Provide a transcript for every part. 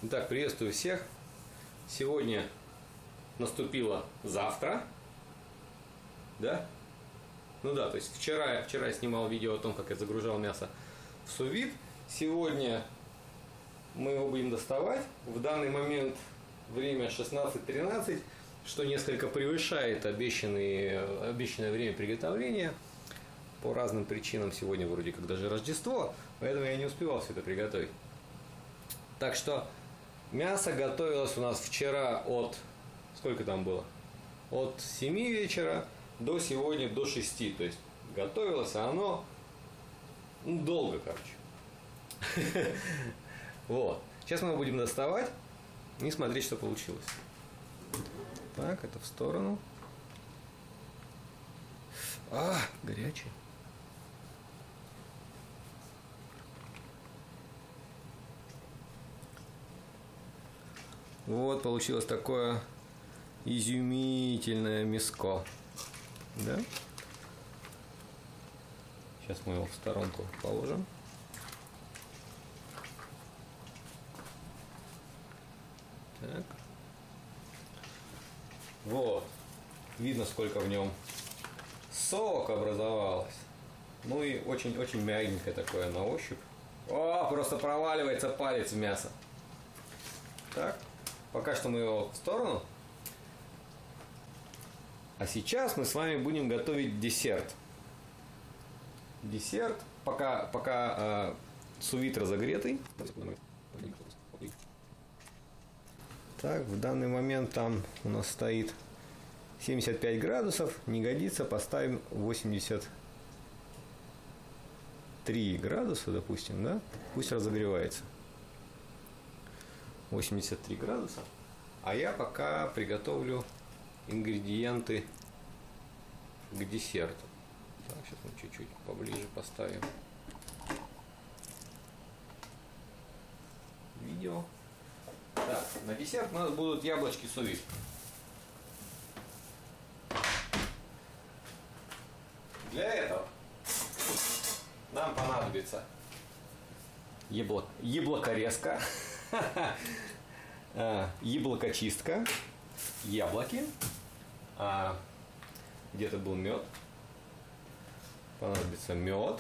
Итак, приветствую всех. Сегодня наступило завтра. Да? Ну да, то есть вчера я снимал видео о том, как я загружал мясо в сous-вид. Сегодня мы его будем доставать. В данный момент время 16:13, что несколько превышает обещанное время приготовления. По разным причинам сегодня вроде как даже Рождество, поэтому я не успевал все это приготовить. Так что мясо готовилось у нас вчера от... Сколько там было? От 7 вечера до сегодня до 6. То есть готовилось оно долго, короче. Вот. Сейчас мы его будем доставать и смотреть, что получилось. Так, это в сторону. Горячий. Вот получилось такое изумительное мяско. Да? Сейчас мы его в сторонку положим. Так. Вот. Видно, сколько в нем сок образовалось. Ну и очень-очень мягенькое такое на ощупь. О, просто проваливается палец в мясо. Так. Пока что мы его в сторону. А сейчас мы с вами будем готовить десерт. Десерт, пока сous-вид разогретый. Так, в данный момент там у нас стоит 75 градусов. Не годится, поставим 83 градуса, допустим, да? Пусть разогревается. 83 градуса. А я пока приготовлю ингредиенты к десерту. Так, сейчас мы чуть-чуть поближе поставим видео. Так, на десерт у нас будут яблочки сous-вид. Для этого нам понадобится яблокорезка, яблокочистка, яблоки, где-то был мед, понадобится мед.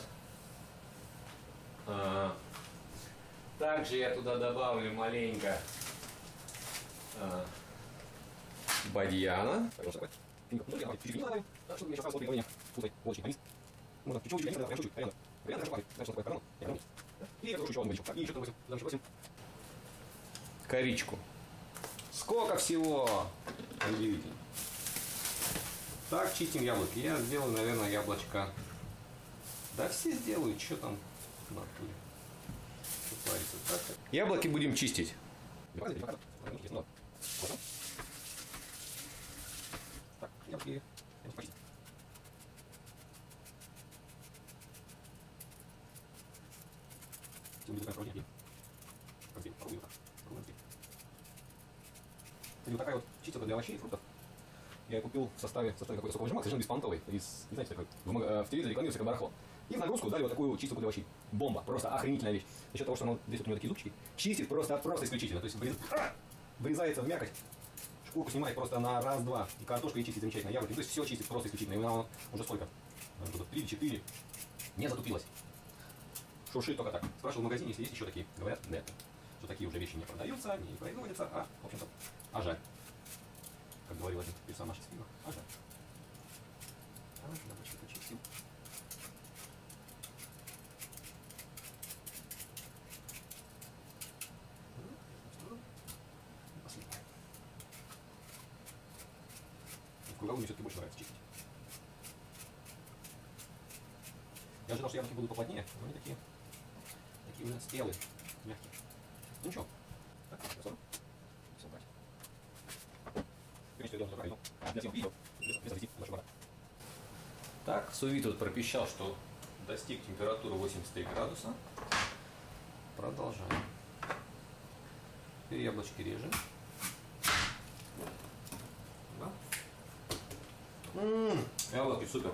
Также я туда добавлю маленько бадьяна. Коричку. Сколько всего! Удивительно. Так, чистим яблоки. Я сделаю, наверное, яблочко. Да все сделают, что там в натуре. Так. Яблоки будем чистить. Так, яблоки. Вот такая вот чистилка для овощей и фруктов. Я ее купил в составе какой-то соковыжималки, совершенно беспонтовый. Знаете, такой, в телевизоре рекламируется как барахло. И в нагрузку дали вот такую чистилку для овощей. Бомба, просто охренительная вещь. За счет того, что здесь вот у него такие зубчики, чистит просто исключительно. То есть врезается в мякоть, шкурку снимает просто на раз-два. И картошка и чистит замечательно, яблоки. То есть все чистит просто исключительно. И она уже сколько? 3-4. Не затупилась. Шуршит только так. Спрашивал в магазине, если есть еще такие. Говорят, нет. Что такие уже вещи не продаются, не производятся, в общем-то, жаль. Как говорил один персонаж из фильма, жаль. Яблочко почистим. Посыпаем. В круговую мне все-таки больше нравится чистить. Я ожидал, что яблоки будут поплотнее, но они такие уже спелые, мягкие. Ну ничего. Так, посмотрим. Собрать. Конечно, я делаю правильно. Для всех видео, без завести нашего бара. Так, сous-вид тут пропищал, что достиг температуры 83 градуса. Продолжаем. Теперь яблочки режем. Да? Яблоки супер.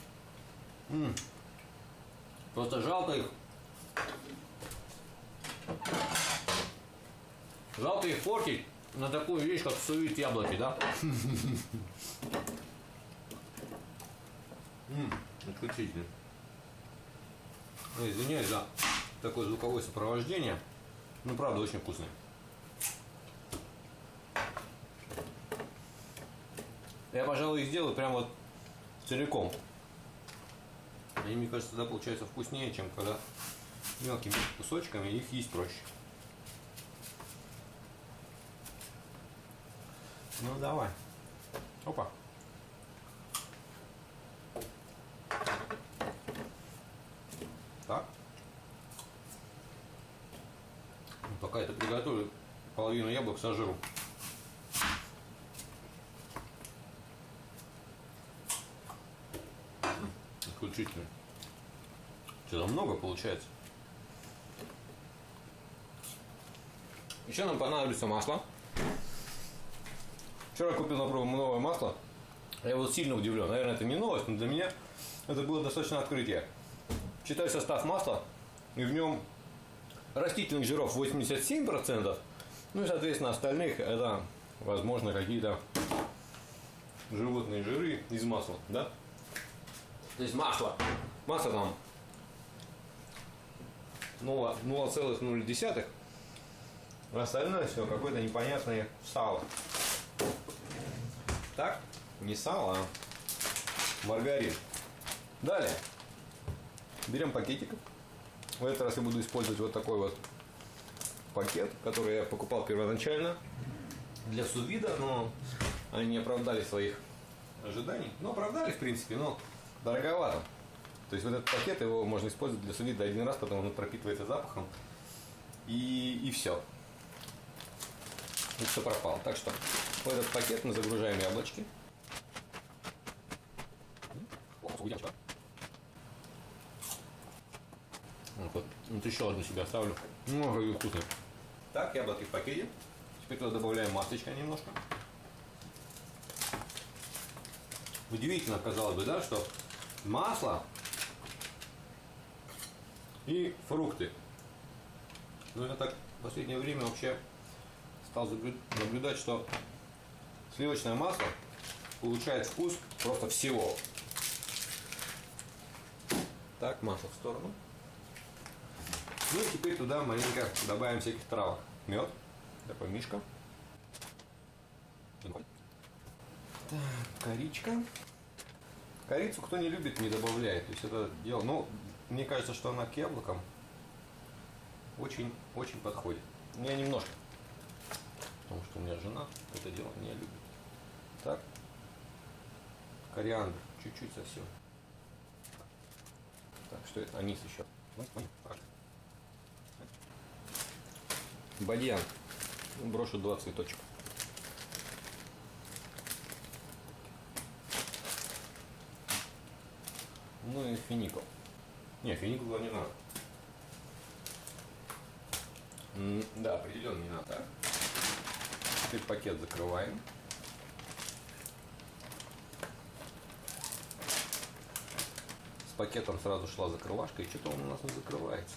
Просто жалко их Жалко их портить на такую вещь, как сувид яблоки, да? Отключительно. Извиняюсь за такое звуковое сопровождение. Ну, правда, очень вкусный. Я, пожалуй, их сделаю прям вот целиком. И мне кажется, тогда получается вкуснее, чем когда мелкими кусочками, их есть проще. Ну давай. Опа. Так. Пока это приготовлю, половину яблок сожру. Исключительно. Что-то много получается. Еще нам понадобится масло. Вчера купил на пробу новое масло. Я был сильно удивлен. Наверное, это не новость, но для меня это было достаточно открытие. Читаю состав масла, и в нем растительных жиров 87%. Ну и, соответственно, остальных это, возможно, какие-то животные жиры из масла, да? То есть масло там 0,0, остальное все какое-то непонятное сало. Так, не сало, а маргарин. Далее берем пакетик. В этот раз я буду использовать вот такой вот пакет, который я покупал первоначально для сувида, но они не оправдали своих ожиданий. Ну, оправдали, в принципе, но дороговато. То есть вот этот пакет, его можно использовать для сувида один раз, потом он пропитывается запахом. И все. И все пропало. Так что в этот пакет мы загружаем яблочки. Вот еще одну себе оставлю. Много вкусно. Так, яблоки в пакете. Теперь туда добавляем маслечко немножко. Удивительно, казалось бы, да, что масло и фрукты. Но я так в последнее время вообще стал наблюдать, что сливочное масло получает вкус просто всего. Так, масло в сторону. Ну и теперь туда маленько добавим всяких травок. Мед, такой мишка. Так, коричка. Корицу кто не любит, не добавляет. То есть это дело, ну, мне кажется, что она к яблокам очень подходит. Я немножко, потому что у меня жена это дело не любит. Так, кориандр, чуть-чуть совсем. Так, что это? Анис еще. Бадьян. Брошу 2 цветочка. Ну и финикул. Не, финикула не надо. Да, определенно не надо. Так. Теперь пакет закрываем. С пакетом сразу шла закрывашка, и что-то он у нас не закрывается.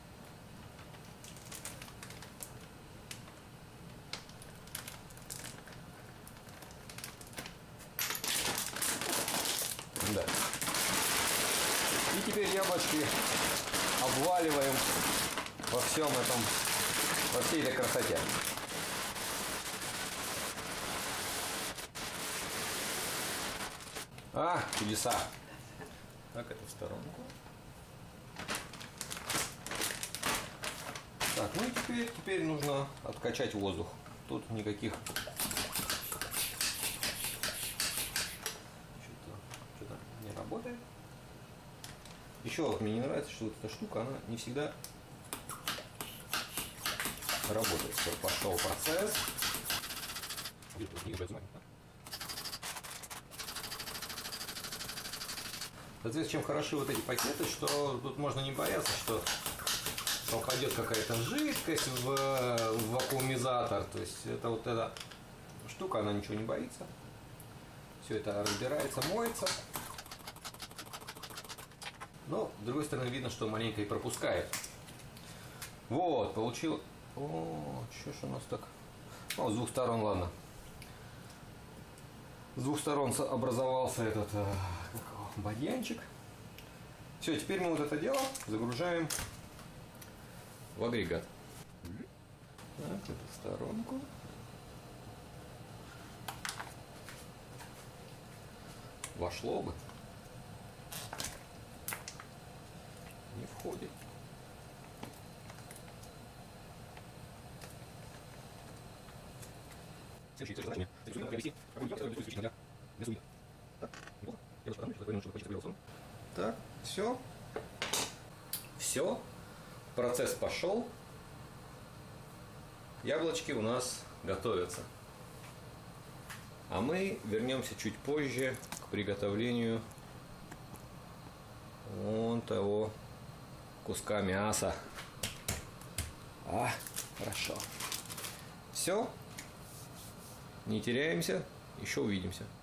Да. И теперь яблочки обваливаем во всем этом, во всей этой красоте. А, чудеса. Так, это в сторонку. Так, ну и теперь нужно откачать воздух. Тут никаких... Что-то не работает. Еще вот мне не нравится, что вот эта штука, она не всегда работает. Все, пошел процесс. Соответственно, чем хороши вот эти пакеты, что тут можно не бояться, что попадет какая-то жидкость в вакуумизатор. То есть это вот эта штука, она ничего не боится. Все это разбирается, моется. Но, с другой стороны, видно, что маленько и пропускает. Вот, О, что ж у нас так? О, с двух сторон, ладно. С двух сторон образовался этот бадьянчик. Все, теперь мы вот это дело загружаем в агрегат. Так, эту сторонку. Вошло бы. Не входит. Следующие задачи. Приобрести для суи. Так, все. Все. Процесс пошел. Яблочки у нас готовятся. А мы вернемся чуть позже к приготовлению вон того куска мяса. Хорошо. Все. Не теряемся. Еще увидимся.